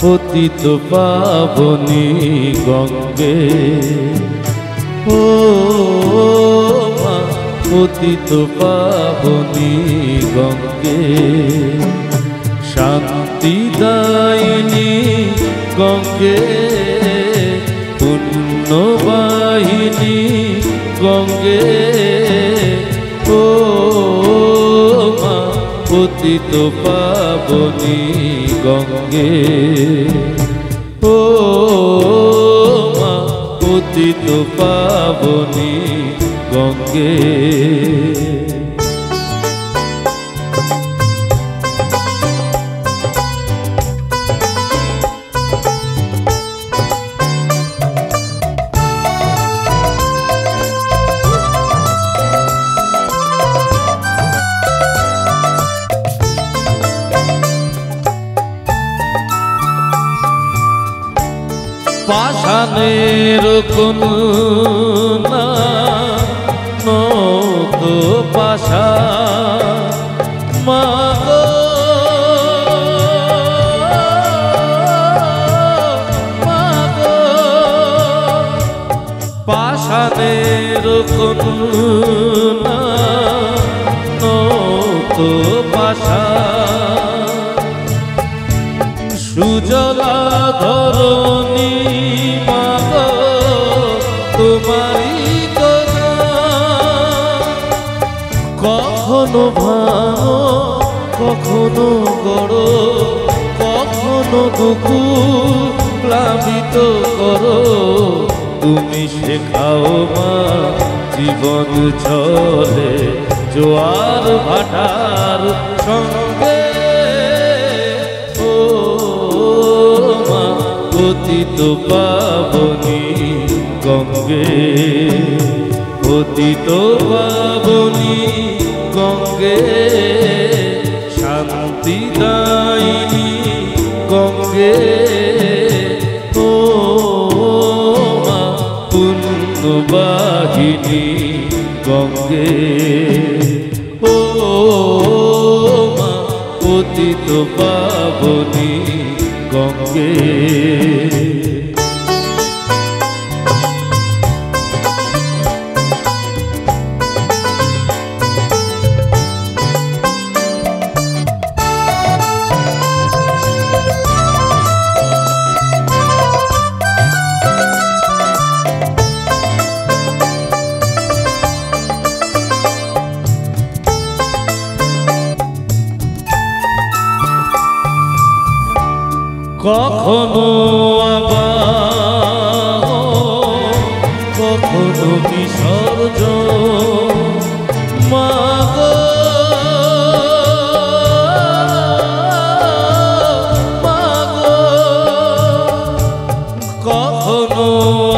পতিত পাবনী গঙ্গে। ও মা পতিত পাবনী গঙ্গে, শান্তিদায়িনী গঙ্গে, পুণ্যবাহিনী গঙ্গে। ও মা পতিত পাবনী গঙ্গে। ও মা পতিত পাবনী গঙ্গে। পাষাণের কন্যা নত পাশা, মা গো মা গো, পাষাণের কন্যা নত পাশা, সুজলা ধরণী মাগো তোমারি কথা। কখনো ভাঙো কখনো গড়ো, কখনো বুকু প্লাবিত করো। তুমি শেখাও মা জীবন চলে জোয়ার ভাটার সঙ্গে। পতিত পাবনী গঙ্গে, পতিত পাবনী গঙ্গে, শান্তিদায়িনী গঙ্গে। ও মা পুণ্যবাহিনী গঙ্গে। ও মা পতিত পাবনী গঙ্গে। কখনো আবার কখনো বিসর্জন, মা গো মা গো। কখনো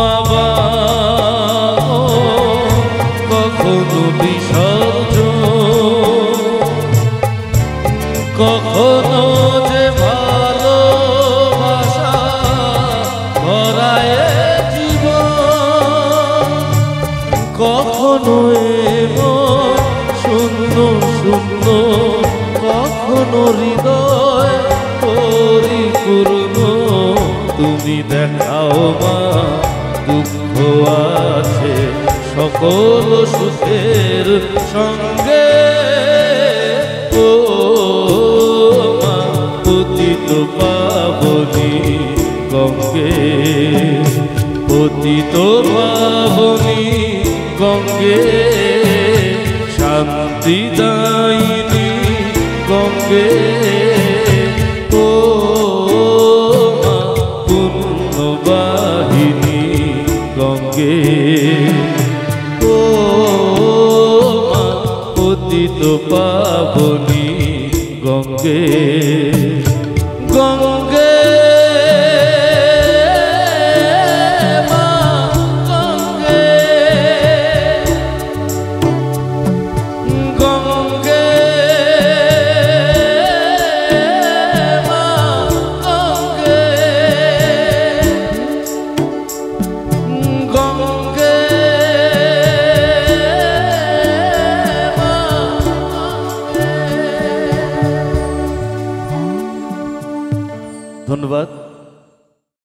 আবার কখনো বিসর্জন, কখনো যে কখনো এমন শূন্য শূন্য, কখনো হৃদয় পরিপূর্ণ। তুমি দেখাও মা দুঃখ আছে সকল সুখের সঙ্গে। ও মা পতিত পাবনী গঙ্গে, পতিত পাবনী গঙ্গে, শান্তিদায়িনী গঙ্গে। ও মা পুণ্যবাহিনী গঙ্গে। ও মা পতিত পাবনী গঙ্গে। গঙ্গে ধন্যবাদ।